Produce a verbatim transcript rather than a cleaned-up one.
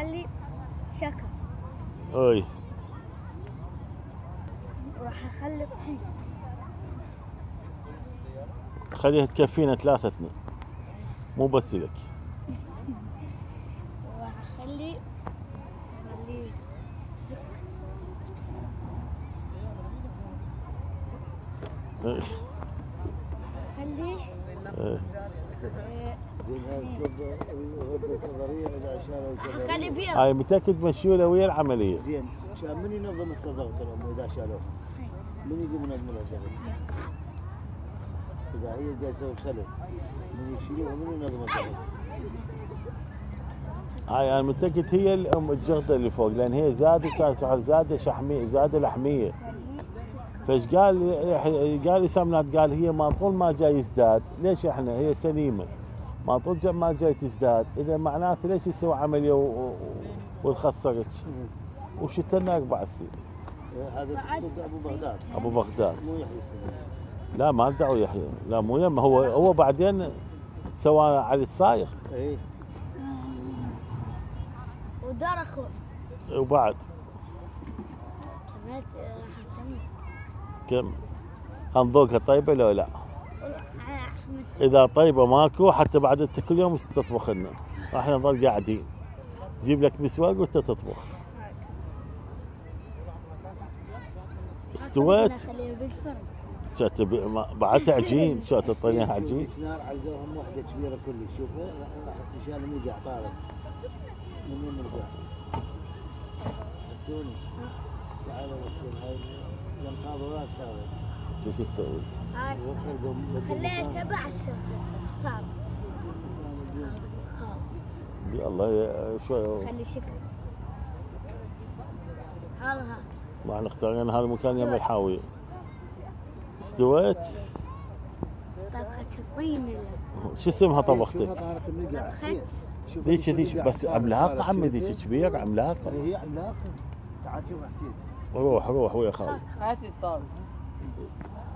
اخلي شكر. اي وراح اخلي طحين. خليها تكفينا ثلاثتنا مو بس لك. وراح اخلي اخلي سكر. اي اخليه اي اخلي بيض. هاي متاكد مشيوله ويا العمليه. زين عشان من ينظم الصدقه الام اذا شالوه؟ من يقوم ينظم الصدقه؟ اذا هي جالسه تسوي خلل من يشيلوها من ينظم الصدقه؟ هاي انا متاكد هي الام الجغده اللي فوق لان هي زادت صار زاده شحميه زاده لحميه. فايش قال قال اسامنات قال هي ما طول ما جاي يزداد ليش احنا هي سليمه ما طول ما جاي تزداد اذا معناته ليش يسوي عمليه و... وتخسرك وشتنا اربع سنين. هذا تصدق ابو بغداد. ابو بغداد مو يحيى السنة. لا ما ادعوا يحيى لا مو يمه هو هو بعدين سوى علي الصايغ. اي ودار اخوه. وبعد كملت راح اكمل. كم هنذوقها طيبه لو لا؟ احمس. اذا طيبه ماكو حتى بعد انت كل يوم تطبخ لنا راح نظل قاعدين جيب لك مسواق وانت تطبخ. استويت؟ اخليها بالفرن. شو تبي بعدها عجين شو تعطينيها عجين؟ نار علقوهم وحده كبيره كلش شوفوا راح تشال ملقع طارق من وين ملقع؟ حسوني تعالوا غسل هاي الانقاض وراك صارت. شو شو تسوي؟ هاي خليها تبع السفر صارت. يلا شوي خلي شكل. هذا هاك. ما نختار لنا هذا المكان يم الحاويه. استويت؟ طبخة الطين. شو اسمها طبختك؟ طبخة ذيك ذيك بس عملاقه عمي ذيك كبيره عملاقه. هي عملاقه. تعال شوف حسين. روح روح ويا خالد. هاتي الطاوله.